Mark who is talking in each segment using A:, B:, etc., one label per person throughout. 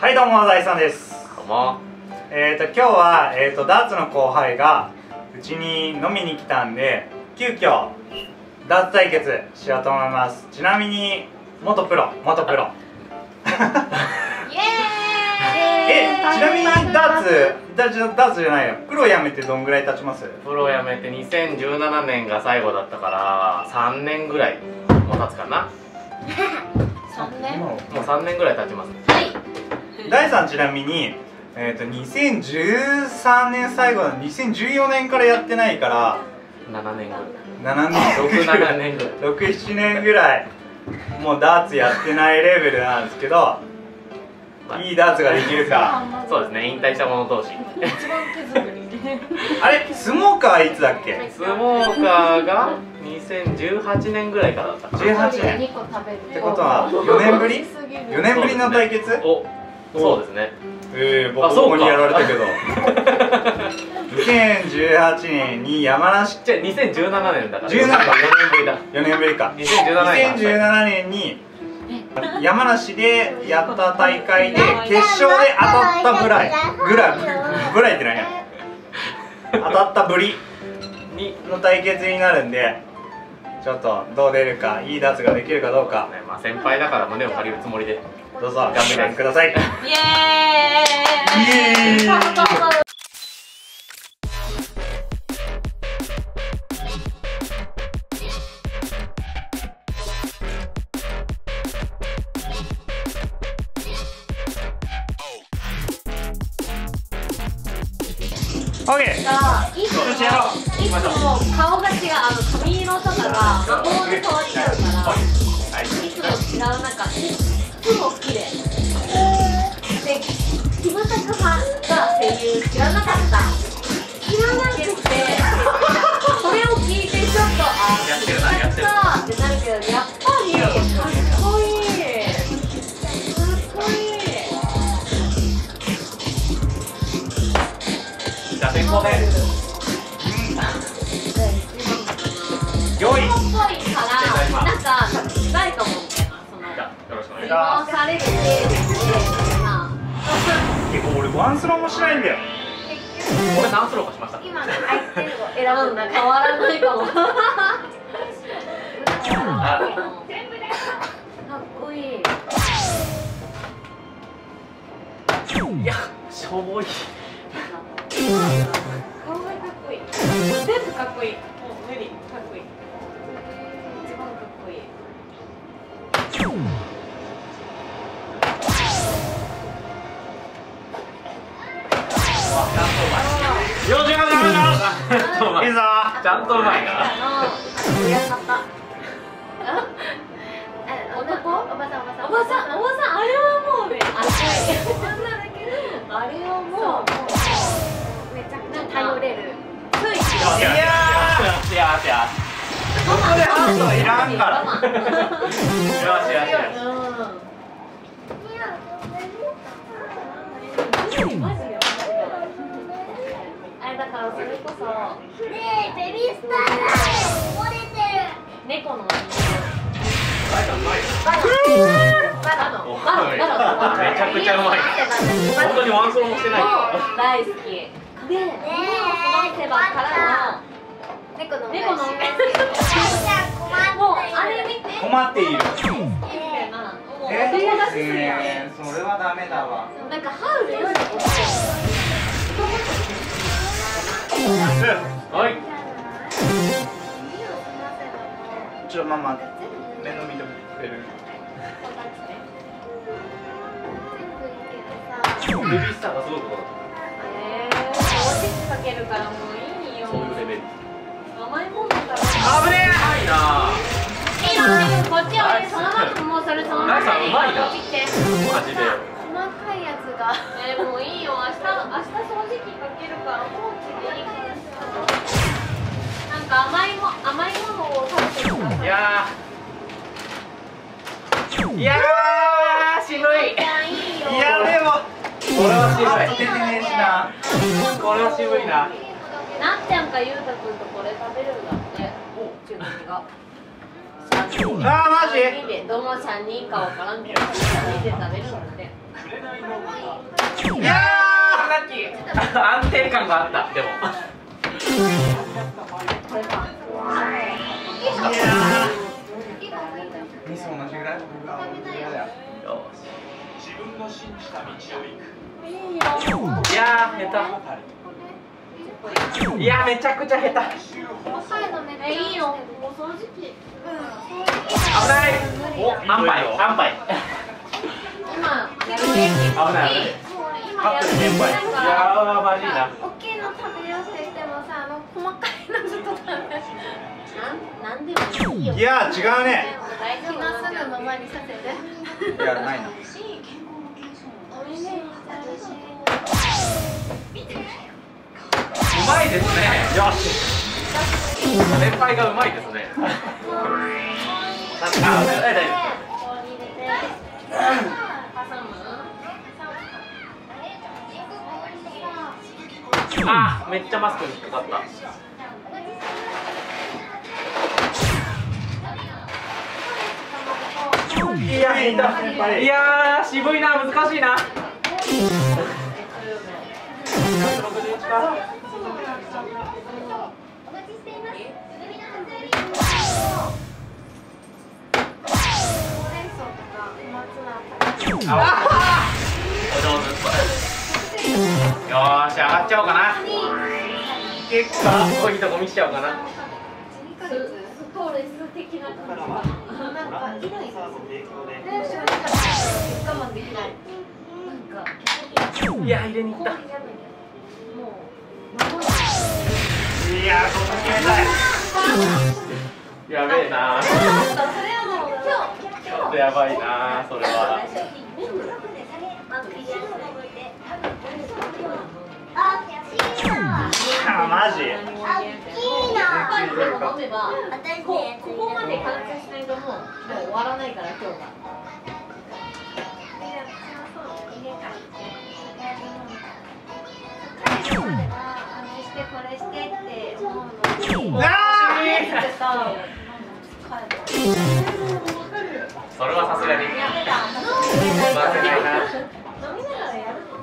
A: はいどうも大さんです。
B: どうも。
A: 今日はダーツの後輩がうちに飲みに来たんで、急遽ダーツ対決しようと思います。ちなみに元プロ
C: イエーイ。
A: ちなみにダーツじゃないよ、プロ辞めてどんぐらい経ちます？
B: プロ辞めて2017年が最後だったから3年ぐらいもう経つかな。
C: 3年？
B: もう3年ぐらい経ちます。
C: はい。
A: 大さんちなみに2013年最後の2014年からやってないから
B: 7年ぐらい。
A: 7年
B: 6、7年ぐらい。
A: 6、7年ぐらいもうダーツやってないレベルなんですけど、いいダーツができるか。
B: そうですね、引退した者同士。
A: あれ、スモーカーはいつだっけ？
B: スモーカーが2018年ぐらいからだったかな。
A: 18年ってことは4年ぶり？4年ぶりの対決？
B: お、そうですね。
A: ボコボコにやられたけど2018年に山梨、
B: じゃあ2017年だから
A: 17年
B: 4年ぶりだ。
A: 4年ぶりか。
B: 2017
A: 年に山梨でやった大会で決勝で当たったぐらいって何や当たったぶりの対決になるんで、ちょっとどう出るか、いいダーツができるかどうか、
B: まあ先輩だから胸を借りるつもりで
A: どうぞ頑張ってください。
C: イエーイ。
A: オッケー。
C: いつも顔が違う、髪色とかが魔法で変わっちゃうから、いつも違う、なんかいつも綺麗で、キムタクさんが声優知らなかった、知らなくてそれを聞いてちょっと
B: やってるな
C: ってなるけど、やっぱりかっこいい。
B: じゃあ先行で
A: 用意。
C: っぽいから、なんか多分近いと思うんだよな、その
B: じゃあよろしくお願いし
C: 利用
B: ます。
C: されるでな。
A: 結構俺ワンスローもしないんだよ。
B: これ何スローかしました？
C: 今の相手を選ぶんだ、変わらないかも。かっこいい。
B: いや、しょぼい。
C: 顔がかっこいい。全部かっこいい。もう無理、かっこいい。一番かっこいい。
B: よしよしよしよし。
A: いいぞ。
B: ちゃんとうまいな。
C: 親方。おばさん、あれはもうね、あれはもうめちゃくちゃ頼れる。つい。
A: いやー。ここでハートいらんから。
B: よしよしよし。
C: あれだからそれこそ
D: ねえ、ベビースターが漏れてる。
C: 猫の
B: めちゃくちゃうまい。本当にワンスローもしてない。
C: 大好きで、目を育てばからの猫のもうあれ見て
A: 困っている。
C: そ
A: れはダメだわ。
C: なんかハウルより
B: はい。
A: ママ目の見てくれる？
B: ベビースターがすごいところ。
C: おせちかけるからもういいよ。
B: そういうレベル。
C: 甘いもんだから。
B: あぶねえ。いいな。
C: いいな、こっちはそのままもうそれそのまま。
B: ナイさんうまいな。
C: こっち来て。
B: マジで。
C: 細かいやつが。もういいよ。明日掃除機かけるからもう次いいから。なんか甘いものを食べてください。
B: いやー、渋い。
A: いやでも
B: これは渋い。
A: 出てねえしな。
B: これは渋いな。
C: なっちゃんかゆうたくんとこれ食べるんだって。自分が。
A: マジ？
C: 人でどの3人かわからんけど3人で食べるので。
A: いや
B: ラッキー。安定感があったでも。
C: これか。
A: ミス同じぐらい？
B: いやー下手。いやめちゃくちゃ下手。
C: いいよ。もうその時期。
B: 危ない。お安牌安牌。
C: 今やるべき。
B: 危ない。
C: 今やるべき。
B: いやーマジいな。
D: 大きいの食べようとしてもさ、細かいのちょっと食べる。
C: なんでもいいよ。
A: いや違うね。
C: 大丈夫。
D: 今すぐの前にさせて。
A: いやないな。
B: うまいですね。
A: よし。
B: 先輩がうまいですね。大丈夫。あ、めっちゃマスクに引っかかった。いや、いやー、渋いな、難しいな。161か。お上手。よーし、上がっちゃおうかな。結構かっこいいとこ見せちゃおうかな。
C: ストレス的な感じか。なんかひどい。我慢できない。なんか
B: いや、入れに行った。
C: も
A: いやここ決めたい。
B: やべえな。ちょっとやばいな、それは。
A: あマジ。
C: でも飲めばここまで完成しないともう終わらないから今日が。
D: これしてって思うの。
B: それはさすがに。
C: 飲みながらやると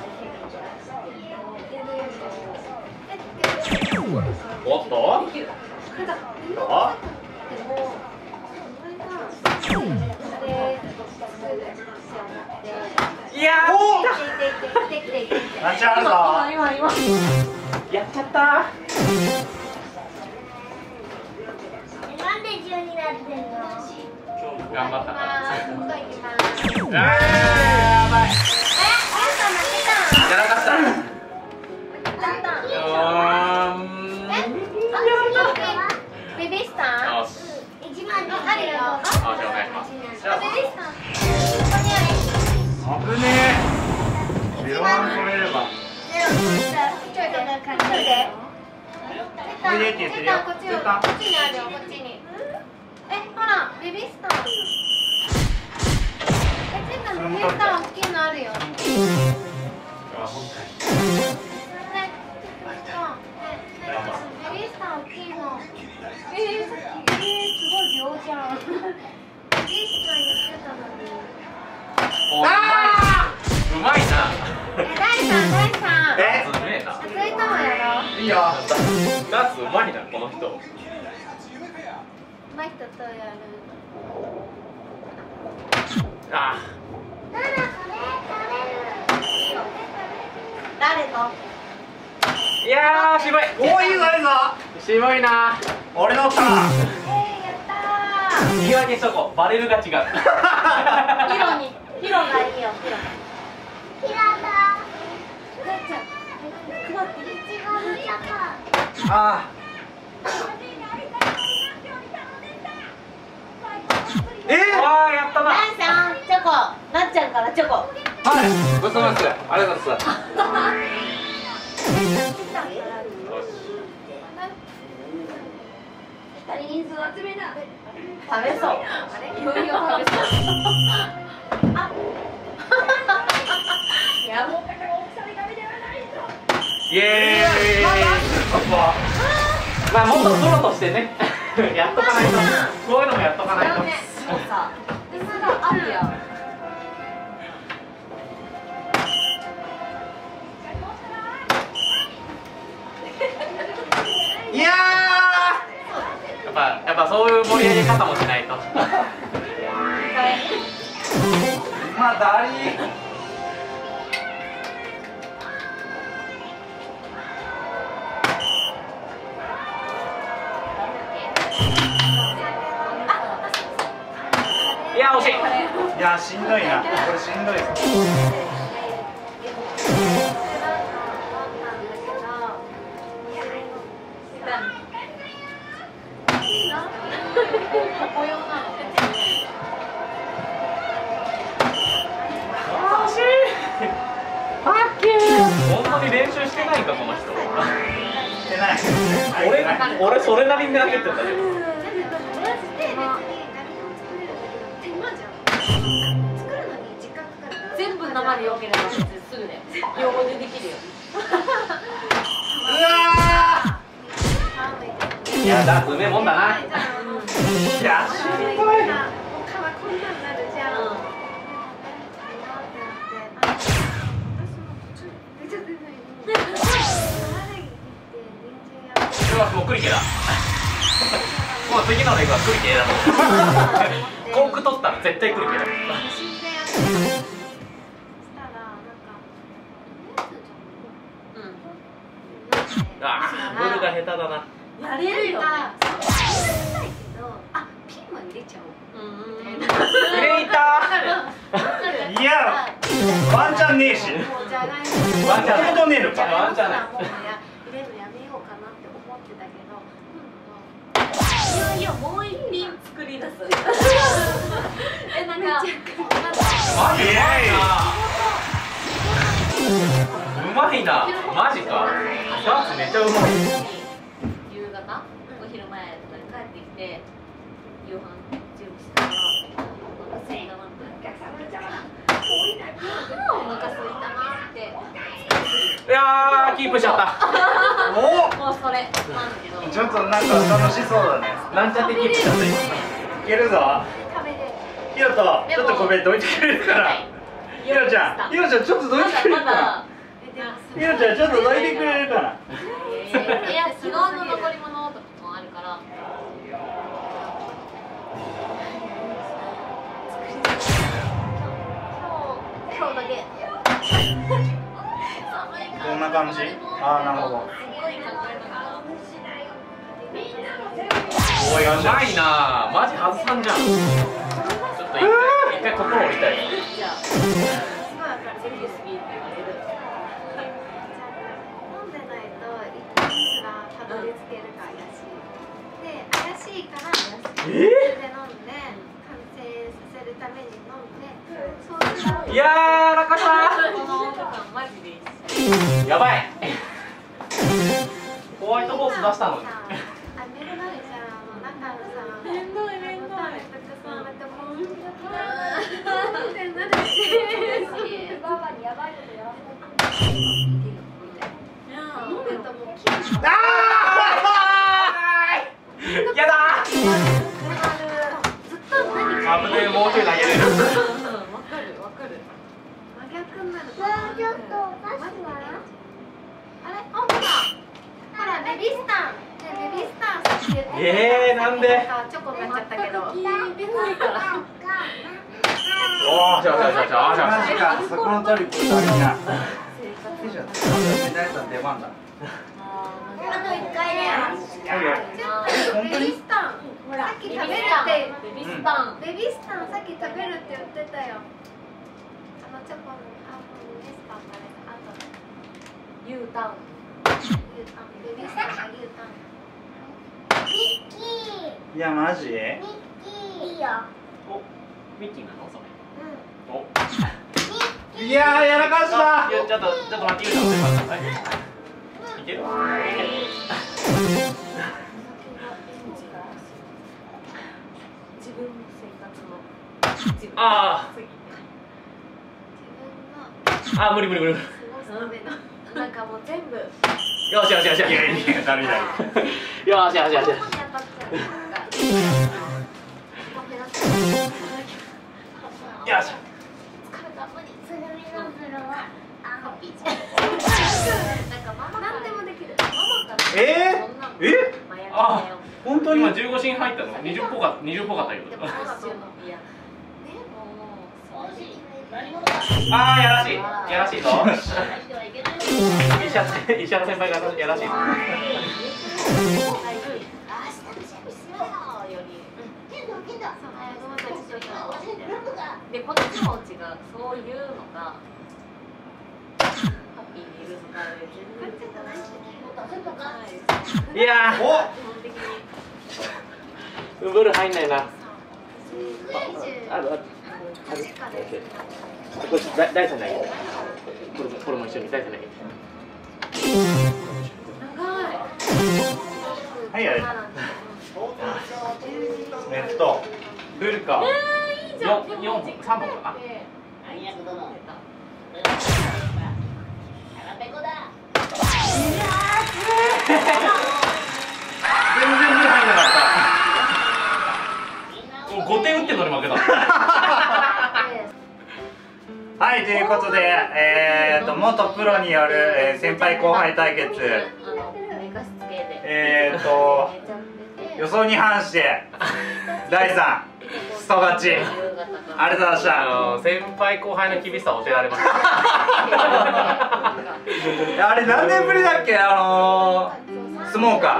B: おっと。いやー。
A: 立ち上がるぞ。
C: 今
B: やっちゃった。
D: なんで10になってんの？
B: 頑張ったから。
A: やばい。
B: やらかした。
D: ベビースター？
B: よし。
D: 一番あるよ。
B: お願いします。じゃあ
D: ベビースター。ここにある。
A: 危ねえ。ゼロワン取れれば。おいでって言ってるよ。
D: こっちにあるよ、こっちに。ほら、ベビースター。ベビースター大きいのあるよ。ベビースター大きいの。すごい量じゃん。ベビースター言ってたのに。
B: うまいな。
D: 大さん。
A: え？
B: うめえな。
D: それともやろう。
A: いいよ。
B: ダーツうまいな、この人。
D: うまい人とやる。
B: あ
D: 誰と？
B: いやー、渋い。
A: おーいいぞいいぞ。
B: 渋いな。
A: 俺のターン。
D: やったー。
B: 言い訳しとこう。バレるが違う。
C: ヒロがいいよ、ヒロ。
D: 平田。
A: あえ
B: わー、やったな。
C: ナンさん、チョコ。なっちゃんからチョコ。
A: はい。
B: ごちそうさまです。ありがとうございます。
C: 人数集めな。食べそう。いよいよ食べそう。やばい。
B: イエーイ。まあ、もっとプロとしてね。やっとかないと。こういうのもやっとかないと。
C: もうさ、
B: 方もしないと。
A: まあダリ
B: いや惜しい。
A: いやしんどいな、これしんどいぞ。
B: 本当に練習してないかこの人。
A: してない。
B: 俺それなりに投げてたけど。
C: 全部生でよければすぐで両方でできるよ。
A: うわ
B: いやダーツうめえもんだな。
A: ー、いやしんどい。
B: もうクリケだ。もう次のレグはクリケだもん。コーク取ったら絶対クリケだ。ああ、ブルが下手だな。
C: やれるよね。
D: あ、ピンは入れちゃおう。
B: 入れた
A: いやワンチャンねえし。
B: ワンチャン
A: ほどねえのか。
B: ワンチャンない。
D: 入れるのやめようかなって思ってたけど、
C: いやもう一品作り出す。なんか
B: マジうまいな。マジか。ダーツめっちゃうまい。
C: 夕方お昼前とかに帰ってきて夕飯準備したらお腹すいたなってお腹すいたなって
B: いやーキープしちゃった。
A: お
C: もうそれなんだけど
A: ちょっとなんか楽しそうだね。
B: なんちゃってキープしちゃった今。
A: いけるぞ。ひろとちょっとごめんどいてくれるから。ひろちゃんちょっとどいてくれるから。ひろちゃんちょっとどいてくれるから。
C: いや昨日の残り物とかもあるから今日だけ
A: こんな感じ。ああなるほど。
B: おいうまいな。マジ外さんじゃん。ちょっと一回心折りたい。
C: じゃあすごい明るい好きって言われる。
D: 飲んでないといつがたどり着けるか怪しい。で、怪しいからそれで飲んで完成させるために飲んで、そうすると
B: いやー落下した
C: この音感マジでいいっす。
B: ー。やばい。ホワイトホース出したのに。
D: めんどいじゃん、中のさ、
C: めんどいめんどい。
B: やだー。危ねえ、もうちょい投げれる。
C: わかるわかる。
D: 真逆になる。ちょっとおかしいわ。あれ、ほら、ベビースタン。ベビースタンさっき言ってた。
B: なんで
D: チョコになっちゃったけど。
B: おー、しゃしゃしゃしゃしゃ。
A: マジか、そこのトリップ足りな。出番だ。
D: あと1回ね。ベビースタン。さっき食べるって。
C: ベビースタン。
D: ベビースタンさっき食べるって言ってたよ。チョコの半分にスタン食べた後。
C: ユータン。
D: ベビースタンがユータン。ミッキー。
A: いやマジ？
D: ミッキー。いいよ。
B: お、ミッキーなのそれ。お。
A: いやーやらかした。
B: いやちょっと待って、ゆうちゃんいける？
C: 自分の生活の。
B: ああ、無理。
C: なんかもう全部。
B: よし。
A: いやダメだ。
B: よし。
C: ここに当たっちゃう。
B: よし。
D: なんでもできる。
A: え？
C: あ
A: 本当に
B: 今15進入ったの20っぽかったけど。ああやらしいやらしいぞ。石原先輩がやらしいぞ。
C: でこっちも違う、そういうのがハッピーにいるのか全然
B: いやー、
A: お
B: ウブル入んないな。ある。これ大さんない。これも一緒に大さんない。
A: はいやれ。ブルか。
B: 3本かな。全然ブル入んなかった。もう5点打ってんのに負けた。
A: はい、ということで、元プロによる、先輩後輩対決、予想に反して第3スト勝ち、ありがとうございました。
B: 先輩後輩の厳しさを教えられました。
A: あれ何年ぶりだっけ、相撲か。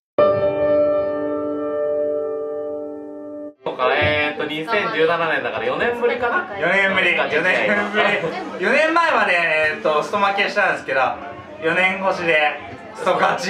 B: そうか、2017年だから4年ぶりかな。
A: 4年ぶり4年前まで、スト負けしたんですけど、4年越しでスト勝ち。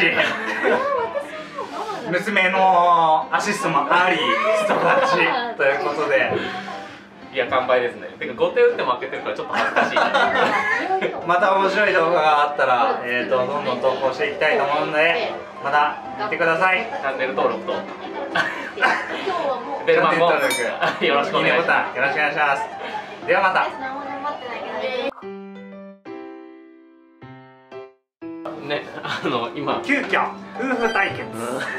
A: 娘のアシストもありスト勝ちということで、
B: いや完売ですね。てか5点打って負けてるからちょっと恥ずかしい。
A: また面白い動画があったら、どんどん投稿していきたいと思うので、また見てください。
B: チャンネル登録とベルマンもよろしくお願いします。
A: いいねボタンよろしくお願いします。ではまた。
B: ね、今
A: 急遽夫婦対決。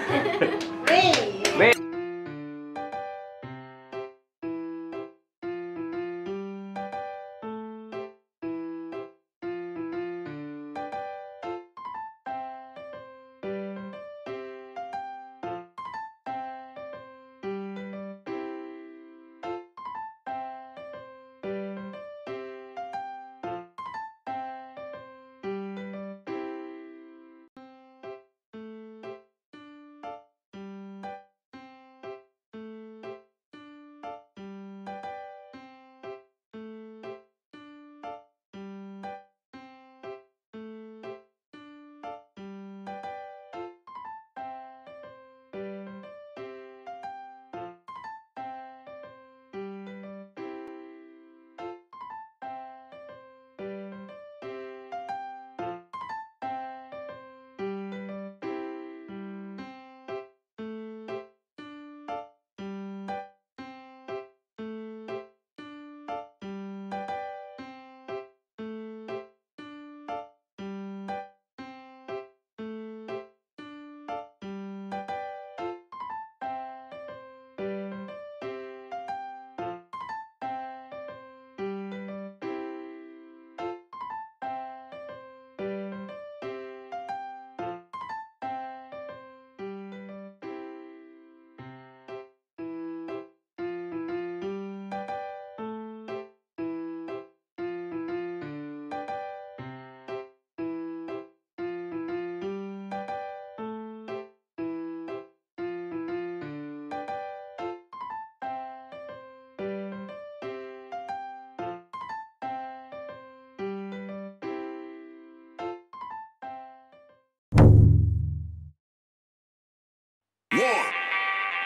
E: 1,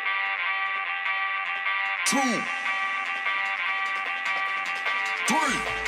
E: 2, 3